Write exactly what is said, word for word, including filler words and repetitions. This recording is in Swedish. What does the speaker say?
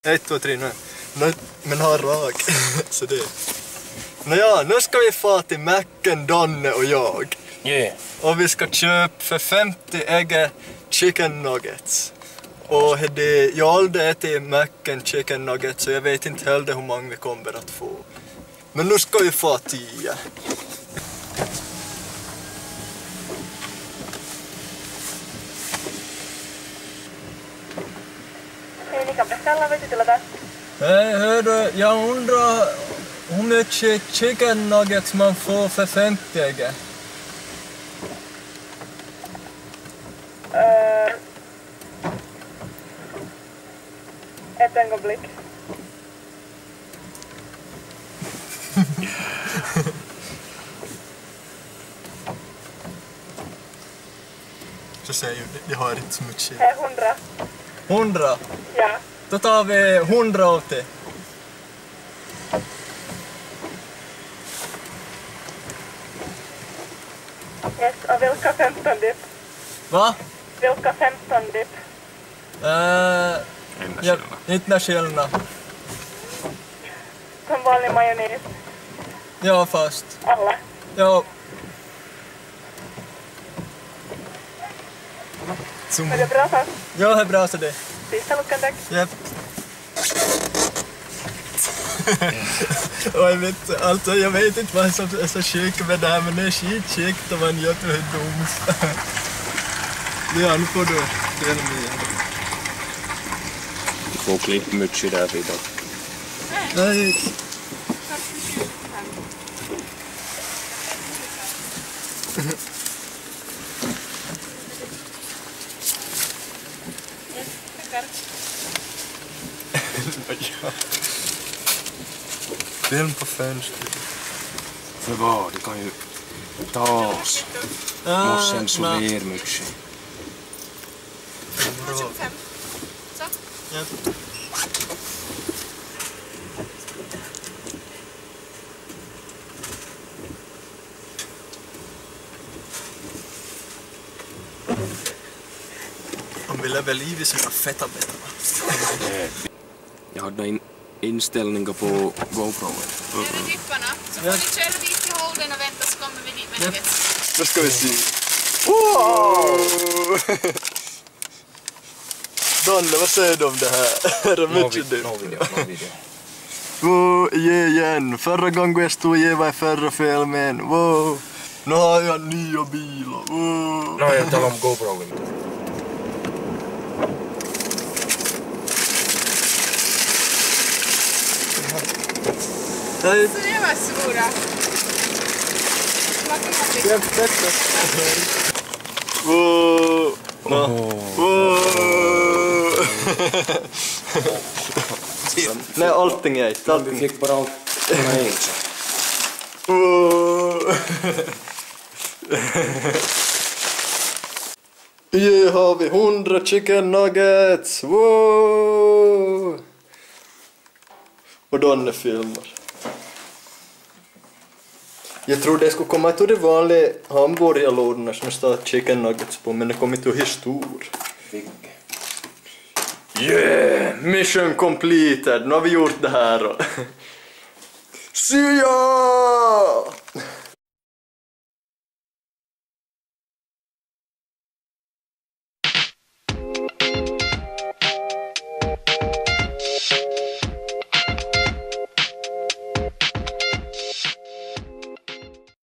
Ett, två, tre, nu. nu men har rak. Så det. Nåja, nu ska vi få till Macken, Donne och jag. Yeah. Och vi ska köpa för femtio ägg chicken nuggets. Och det, jag har aldrig ätit Macken chicken nuggets så jag vet inte heller hur många vi kommer att få. Men nu ska vi få tio. Hej, ni kan beställa, vet du till det? Hej, hördu, jag undrar hur mycket chicken nuggets man får för femtio ägg? Uh, ett ögonblick. Så säger jag, jag har inte så mycket. Det är hundra. Hundra? Ja. Då tar vi hundra av det. Yes, och vilka femton dip? Va? Vilka femton dip? Uh, ja, inte när skillnad. Som vanlig majonnäs. Ja, fast. Alla. Ja. Som... Är det bra så? Ja, det är bra så det. Sista luckan, tack. Japp. Och jag vet, alltså, jag vet inte vad som är så sjukt med det här, men det är skitsjukt om man gör det här dumt. Ja, nu får du dela med. Du får klippmytsi där vid då. Nej. Ja. Film på fönstret. För vad? Du kan ju ta oss. Måste censurera mycket. tjugofem. Så. Ja. Han ville väl i vid sina feta betarna. Jag hade in inställningar på GoPro. Är det dipparna? Så får Ja. ni själv dit i holden och vänta så kommer vi dit med Ja. nuggets. Då ska vi se. Wow! Donne, vad säger du om det här? Är det mycket du? No video, no video. Wow, ge igen. Förra gången jag stod ge var i förra filmen. Wow. Nu har jag nya bilar. Wow. No, jag talar om GoPro. Hej. Så det var svåra. Smaka någonting. Ja, bättre. Wow. No. Wow. Nej, allting är ett. Vi Allting. fick bara allt från en sak. Wow. Här har vi hundra chicken nuggets. Wow. Och Donne filmar. Jag tror det skulle komma till de vanliga hamburgerlådorna som står chicken nuggets på, men det kommer till hur stor. Yeah! Mission completed! Nu har vi gjort det här då. See ya!